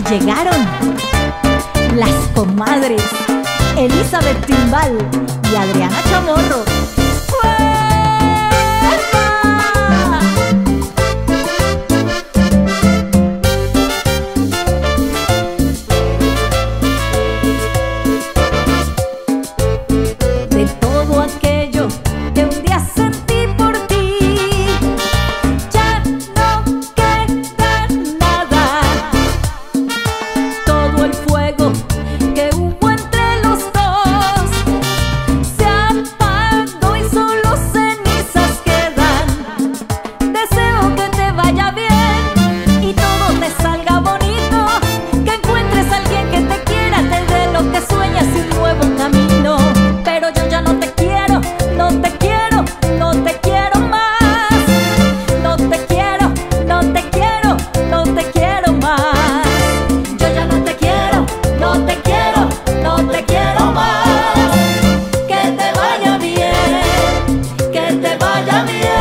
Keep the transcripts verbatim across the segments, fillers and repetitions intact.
Llegaron las comadres Elizabeth Timbal y Adriana Chamorro. De todo aquello que un día sentí por ti, ya no queda nada. Todo el fuego que hubo entre los dos se apagó y solo cenizas quedan. Deseo que te vaya bien y todo te salga bonito, que encuentres a alguien que te quiera, te dé lo que sueñas y un nuevo camino. Pero yo ya no te quiero, no te quiero, no te quiero más. No te quiero, no te quiero, no te quiero más. Yo ya no te quiero, no te quiero, no te quiero más. Que te vaya bien, que te vaya bien.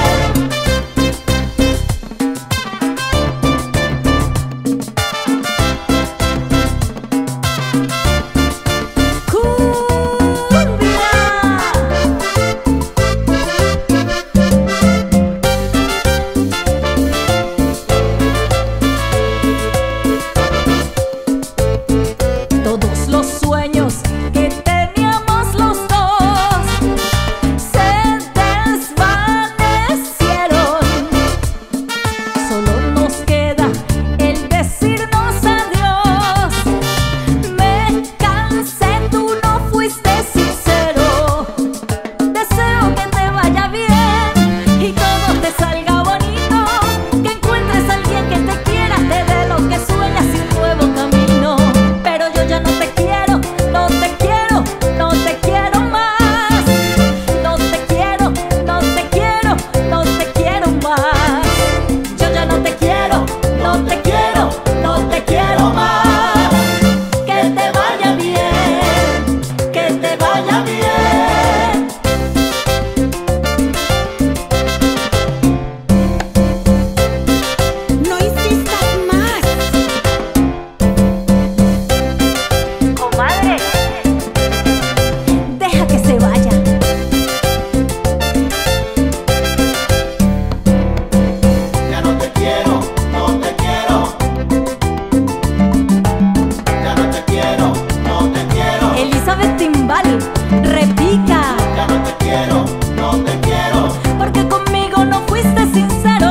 Todos los sueños que teníamos los dos se desvanecieron. Solo nos queda el decirnos adiós. Me cansé, tú no fuiste sincero. Deseo que te vaya bien y todo te salga bonito, que encuentres a alguien que te quiera, te dé lo que sueñas y un nuevo camino. Pero yo ya no te quiero, no te quiero, no te quiero más. No te quiero, no te quiero, no te quiero más. Yo ya no te quiero, no te quiero, no te quiero más. Que te vaya bien, que te vaya bien. No insistas más, comadre. Deja que se vaya. Ya no te quiero, no te quiero. Ya no te quiero, no te quiero. Elizabeth Timbal, repica. Ya no te quiero, no te quiero. Porque conmigo no fuiste sincero.